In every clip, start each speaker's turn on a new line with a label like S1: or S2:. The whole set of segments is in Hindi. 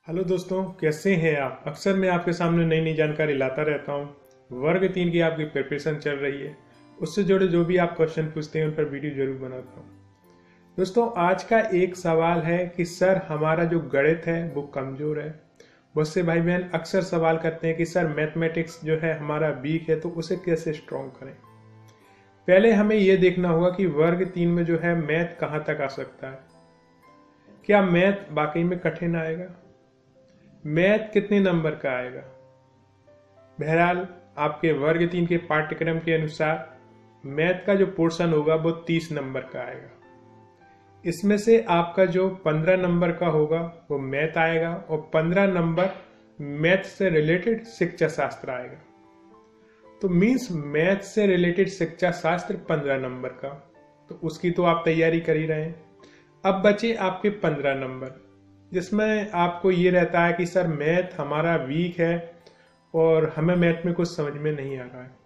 S1: हेलो दोस्तों, कैसे हैं आप। अक्सर मैं आपके सामने नई नई जानकारी लाता रहता हूं। वर्ग 3 की आपकी प्रिपरेशन चल रही है, उससे जुड़े जो भी आप क्वेश्चन पूछते हैं उन पर वीडियो जरूर बनाता हूं। दोस्तों, आज का एक सवाल है कि सर हमारा जो गणित है वो कमजोर है। बहुत से भाई बहन अक्सर सवाल करते हैं कि सर मैथमेटिक्स जो है हमारा वीक है, तो उसे कैसे स्ट्रॉन्ग करें। पहले हमें यह देखना होगा कि वर्ग 3 में जो है मैथ कहाँ तक आ सकता है। क्या मैथ वाकई में कठिन आएगा? मैथ कितने नंबर का आएगा? बहरहाल आपके वर्ग 3 के पाठ्यक्रम के अनुसार मैथ का जो पोर्शन होगा वो 30 नंबर का आएगा। इसमें से आपका जो 15 नंबर का होगा वो मैथ आएगा और 15 नंबर मैथ से रिलेटेड शिक्षा शास्त्र आएगा। तो मीन्स मैथ से रिलेटेड शिक्षा शास्त्र 15 नंबर का, तो उसकी तो आप तैयारी कर ही रहे हैं। अब बचे आपके 15 नंबर, जिसमें आपको ये रहता है कि सर मैथ हमारा वीक है और हमें मैथ में कुछ समझ में नहीं आ रहा है।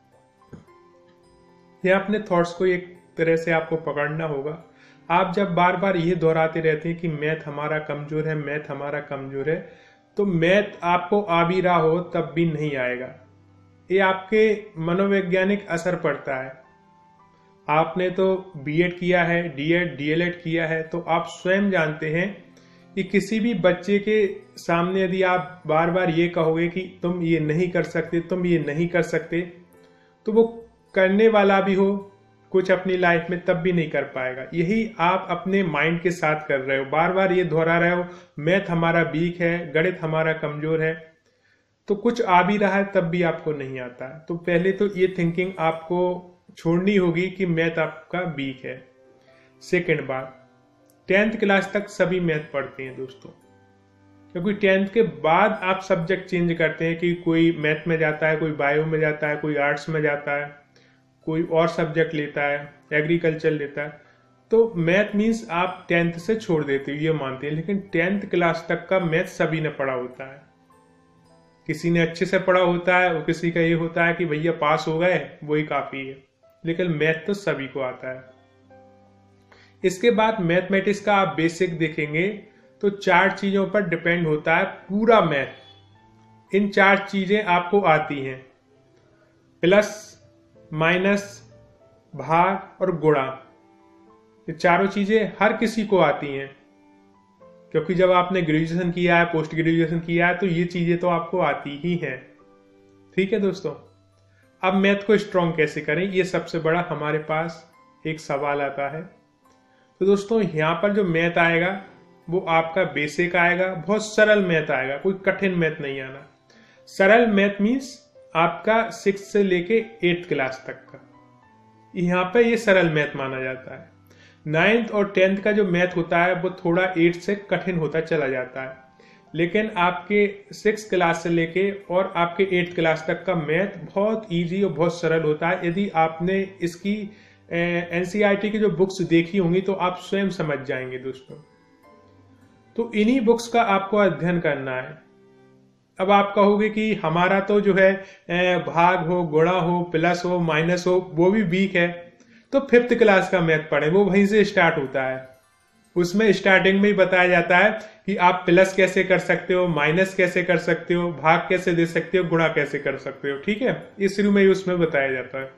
S1: ये अपने थॉट्स को एक तरह से आपको पकड़ना होगा। आप जब बार बार ये दोहराते रहते हैं कि मैथ हमारा कमजोर है, मैथ हमारा कमजोर है, तो मैथ आपको आ भी रहा हो तब भी नहीं आएगा। ये आपके मनोवैज्ञानिक असर पड़ता है। आपने तो बीएड किया है, डीएड डीएलएड किया है, तो आप स्वयं जानते हैं कि किसी भी बच्चे के सामने यदि आप बार बार ये कहोगे कि तुम ये नहीं कर सकते, तुम ये नहीं कर सकते, तो वो करने वाला भी हो कुछ अपनी लाइफ में तब भी नहीं कर पाएगा। यही आप अपने माइंड के साथ कर रहे हो, बार बार ये दोहरा रहे हो मैथ हमारा वीक है, गणित हमारा कमजोर है, तो कुछ आ भी रहा है तब भी आपको नहीं आता है। तो पहले तो ये थिंकिंग आपको छोड़नी होगी कि मैथ आपका वीक है। सेकेंड बात, 10th क्लास तक सभी मैथ पढ़ते हैं दोस्तों, क्योंकि 10th के बाद आप सब्जेक्ट चेंज करते हैं कि कोई मैथ में जाता है, कोई बायो में जाता है, कोई आर्ट्स में जाता है, कोई और सब्जेक्ट लेता है, एग्रीकल्चर लेता है। तो मैथ मीन्स आप 10th से छोड़ देते हो ये मानते हैं, लेकिन 10th क्लास तक का मैथ सभी ने पढ़ा होता है। किसी ने अच्छे से पढ़ा होता है और किसी का ये होता है कि भैया पास हो गए वही काफी है, लेकिन मैथ तो सभी को आता है। इसके बाद मैथमेटिक्स का आप बेसिक देखेंगे तो 4 चीजों पर डिपेंड होता है पूरा मैथ। इन 4 चीजें आपको आती हैं, प्लस, माइनस, भाग और गुणा। ये चारों चीजें हर किसी को आती हैं, क्योंकि जब आपने ग्रेजुएशन किया है, पोस्ट ग्रेजुएशन किया है, तो ये चीजें तो आपको आती ही हैं। ठीक है दोस्तों, अब मैथ को स्ट्रॉन्ग कैसे करें, ये सबसे बड़ा हमारे पास एक सवाल आता है। तो दोस्तों यहाँ पर जो मैथ आएगा वो आपका बेसिक आएगा, बहुत सरल मैथ आएगा, कोई कठिन मैथ नहीं आना। सरल मैथ मीन्स आपका 6 से लेके 8th क्लास तक का, यहाँ पे ये सरल मैथ माना जाता है। 9th और 10th का जो मैथ होता है वो थोड़ा 8 से कठिन होता चला जाता है, लेकिन आपके 6th क्लास से लेके और आपके 8th क्लास तक का मैथ बहुत इजी और बहुत सरल होता है। यदि आपने इसकी एनसीईआरटी की जो बुक्स देखी होंगी तो आप स्वयं समझ जाएंगे दोस्तों। तो इन्हीं बुक्स का आपको अध्ययन करना है। अब आप कहोगे कि हमारा तो जो है भाग हो, गुणा हो, प्लस हो, माइनस हो, वो भी वीक है, तो 5th क्लास का मैथ पढ़े, वो वहीं से स्टार्ट होता है। उसमें स्टार्टिंग में ही बताया जाता है कि आप प्लस कैसे कर सकते हो, माइनस कैसे कर सकते हो, भाग कैसे दे सकते हो, गुणा कैसे कर सकते हो। ठीक है, ये शुरू में ही उसमें बताया जाता है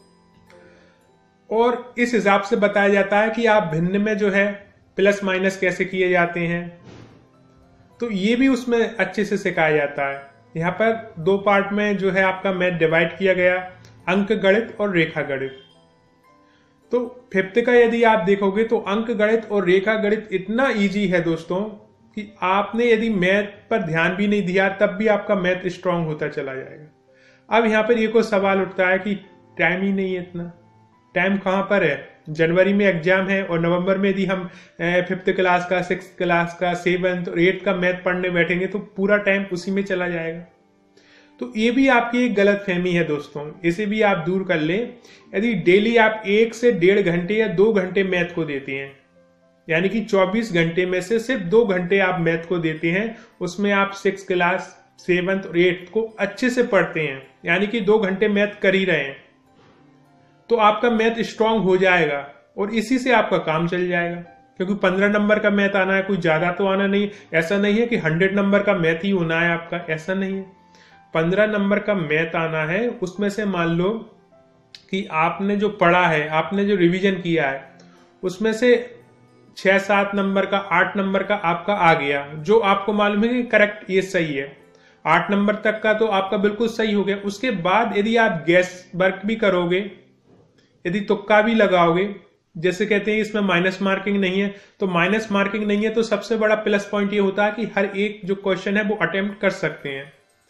S1: और इस हिसाब से बताया जाता है कि आप भिन्न में जो है प्लस माइनस कैसे किए जाते हैं, तो ये भी उसमें अच्छे से सिखाया जाता है। यहाँ पर 2 पार्ट में जो है आपका मैथ डिवाइड किया गया, अंक गणित और रेखा गणित। तो 5th का यदि आप देखोगे तो अंक गणित और रेखा गणित इतना इजी है दोस्तों कि आपने यदि मैथ पर ध्यान भी नहीं दिया तब भी आपका मैथ स्ट्रांग होता चला जाएगा। अब यहाँ पर ये कोई सवाल उठता है कि टाइम ही नहीं है, इतना टाइम कहां पर है। जनवरी में एग्जाम है और नवंबर में यदि हम 5th क्लास का, 6th क्लास का, 7th और 8th का मैथ पढ़ने बैठेंगे तो पूरा टाइम उसी में चला जाएगा। तो ये भी आपकी एक गलत फहमी है दोस्तों, इसे भी आप दूर कर ले। यदि डेली आप 1 से 1.5 घंटे या 2 घंटे मैथ को देते हैं, यानी कि 24 घंटे में से सिर्फ 2 घंटे आप मैथ को देते हैं, उसमें आप 6th क्लास, 7th और 8th को अच्छे से पढ़ते हैं, यानी कि 2 घंटे मैथ कर ही रहे हैं, तो आपका मैथ स्ट्रांग हो जाएगा और इसी से आपका काम चल जाएगा। क्योंकि 15 नंबर का मैथ आना है, कोई ज्यादा तो आना नहीं। ऐसा नहीं है कि 100 नंबर का मैथ ही होना है आपका, ऐसा नहीं है। 15 नंबर का मैथ आना है, उसमें से मान लो कि आपने जो पढ़ा है, आपने जो रिवीजन किया है, उसमें से 6-7 नंबर का, 8 नंबर का आपका आ गया, जो आपको मालूम है कि करेक्ट ये सही है। 8 नंबर तक का तो आपका बिल्कुल सही हो गया। उसके बाद यदि आप गैस वर्क भी करोगे, यदि तुक्का भी लगाओगे, जैसे कहते हैं इसमें माइनस मार्किंग नहीं है, तो माइनस मार्किंग नहीं है तो सबसे बड़ा प्लस पॉइंट ये होता है कि हर एक जो क्वेश्चन है वो अटेम्प्ट कर सकते हैं।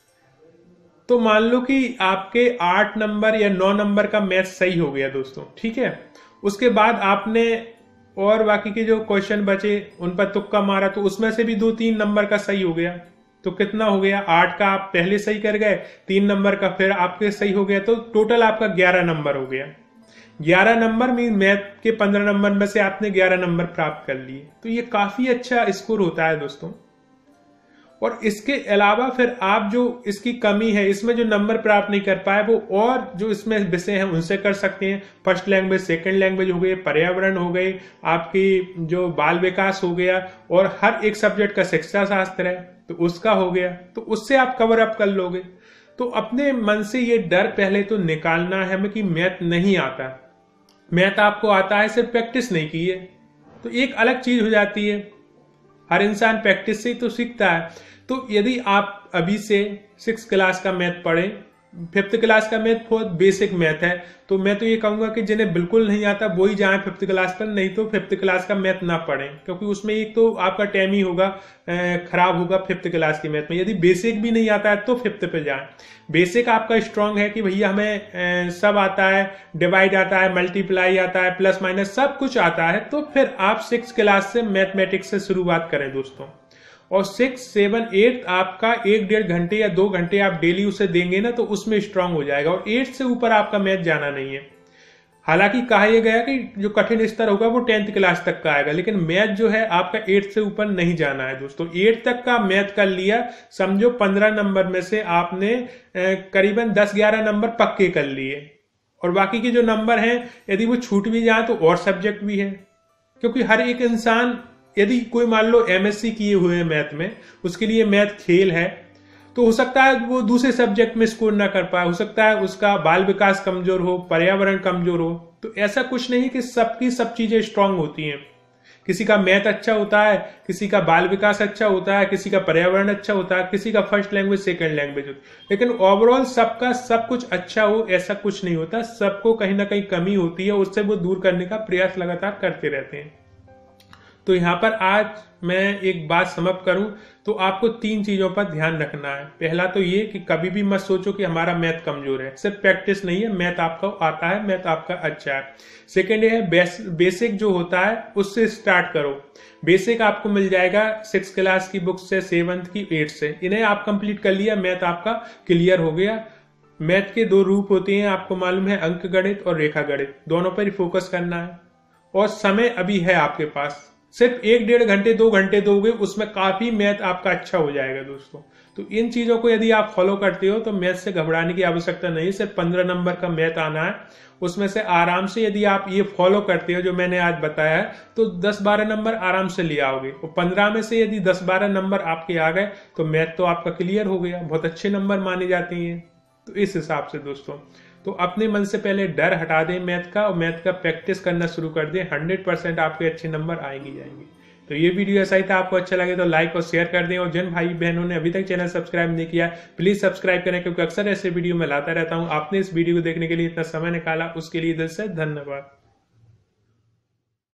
S1: तो मान लो कि आपके 8 नंबर या 9 नंबर का मैथ सही हो गया दोस्तों, ठीक है। उसके बाद आपने और बाकी के जो क्वेश्चन बचे उन पर तुक्का मारा, तो उसमें से भी 2-3 नंबर का सही हो गया। तो कितना हो गया, 8 का आप पहले सही कर गए, 3 नंबर का फिर आपके सही हो गया, तो टोटल आपका 11 नंबर हो गया। 11 नंबर मीन मैथ के 15 नंबर में से आपने 11 नंबर प्राप्त कर लिए। तो ये काफी अच्छा स्कोर होता है दोस्तों। और इसके अलावा फिर आप जो इसकी कमी है, इसमें जो नंबर प्राप्त नहीं कर पाए, वो और जो इसमें विषय हैं उनसे कर सकते हैं। फर्स्ट लैंग्वेज, सेकंड लैंग्वेज हो गए, पर्यावरण हो गए, आपकी जो बाल विकास हो गया, और हर एक सब्जेक्ट का शिक्षा शास्त्र है तो उसका हो गया, तो उससे आप कवर अप कर लोगे। तो अपने मन से ये डर पहले तो निकालना है हमें कि मैथ नहीं आता। मैथ आपको आता है, सिर्फ प्रैक्टिस नहीं की है, तो एक अलग चीज हो जाती है। हर इंसान प्रैक्टिस से ही तो सीखता है। तो यदि आप अभी से 6 क्लास का मैथ पढ़ें, 5th क्लास का मैथ बहुत बेसिक मैथ है, तो मैं तो ये कहूंगा कि जिन्हें बिल्कुल नहीं आता वो ही जाएं 5th क्लास पर, नहीं तो 5th क्लास का मैथ ना पढ़ें, क्योंकि उसमें एक तो आपका टाइम ही होगा खराब होगा 5th क्लास के मैथ में। यदि बेसिक भी नहीं आता है तो 5th पे जाएं। बेसिक आपका स्ट्रांग है कि भैया हमें सब आता है, डिवाइड आता है, मल्टीप्लाई आता है, प्लस माइनस सब कुछ आता है, तो फिर आप 6 क्लास से मैथमेटिक्स से शुरुआत करें दोस्तों। और 6, 7, 8 आपका 1-1.5 घंटे या 2 घंटे आप डेली उसे देंगे ना, तो उसमें स्ट्रांग हो जाएगा। और 8 से ऊपर आपका मैथ जाना नहीं है। हालांकि कहा यह गया कि जो कठिन स्तर होगा वो 10th क्लास तक का आएगा, लेकिन मैथ जो है आपका 8 से ऊपर नहीं जाना है दोस्तों। 8 तक का मैथ कर लिया, समझो 15 नंबर में से आपने करीबन 10-11 नंबर पक्के कर लिए, और बाकी के जो नंबर हैं यदि वो छूट भी जाए तो और सब्जेक्ट भी है। क्योंकि हर एक इंसान, यदि कोई मान लो MSc किए हुए हैं मैथ में, उसके लिए मैथ खेल है, तो हो सकता है वो दूसरे सब्जेक्ट में स्कोर ना कर पाए, हो सकता है उसका बाल विकास कमजोर हो, पर्यावरण कमजोर हो। तो ऐसा कुछ नहीं कि सबकी सब चीजें स्ट्रांग होती हैं। किसी का मैथ अच्छा होता है, किसी का बाल विकास अच्छा होता है, किसी का पर्यावरण अच्छा होता है, किसी का फर्स्ट लैंग्वेज, सेकंड लैंग्वेज होती है, लेकिन ओवरऑल सबका सब कुछ अच्छा हो ऐसा कुछ नहीं होता। सबको कहीं ना कहीं कमी होती है, उससे वो दूर करने का प्रयास लगातार करते रहते हैं। तो यहां पर आज मैं एक बात समाप्त करूं तो आपको 3 चीजों पर ध्यान रखना है। पहला तो ये कि कभी भी मत सोचो कि हमारा मैथ कमजोर है, सिर्फ प्रैक्टिस नहीं है, मैथ आपका आता है, मैथ आपका अच्छा है। सेकेंड ये है बेसिक जो होता है उससे स्टार्ट करो। बेसिक आपको मिल जाएगा 6 क्लास की बुक से, 7th की, 8th से, इन्हें आप कंप्लीट कर लिया, मैथ आपका क्लियर हो गया। मैथ के 2 रूप होते हैं, आपको मालूम है, अंक गणित और रेखा गणित, दोनों पर ही फोकस करना है। और समय अभी है आपके पास, सिर्फ 1-1.5 घंटे 2 घंटे दोगे, उसमें काफी मैथ आपका अच्छा हो जाएगा दोस्तों। तो इन चीजों को यदि आप फॉलो करते हो तो मैथ से घबराने की आवश्यकता नहीं। सिर्फ 15 नंबर का मैथ आना है, उसमें से आराम से यदि आप ये फॉलो करते हो जो मैंने आज बताया है, तो 10-12 नंबर आराम से ले आओगे। और 15 में से यदि 10-12 नंबर आपके आ गए तो मैथ तो आपका क्लियर हो गया, बहुत अच्छे नंबर माने जाते हैं। तो इस हिसाब से दोस्तों, तो अपने मन से पहले डर हटा दें मैथ का, और मैथ का प्रैक्टिस करना शुरू कर दें। 100% आपके अच्छे नंबर आएंगे जाएंगे। तो ये वीडियो ऐसा ही था, आपको अच्छा लगे तो लाइक और शेयर कर दें, और जिन भाई बहनों ने अभी तक चैनल सब्सक्राइब नहीं किया प्लीज सब्सक्राइब करें, क्योंकि अक्सर ऐसे वीडियो मैं लाता रहता हूं। आपने इस वीडियो को देखने के लिए इतना समय निकाला, उसके लिए दिल से धन्यवाद।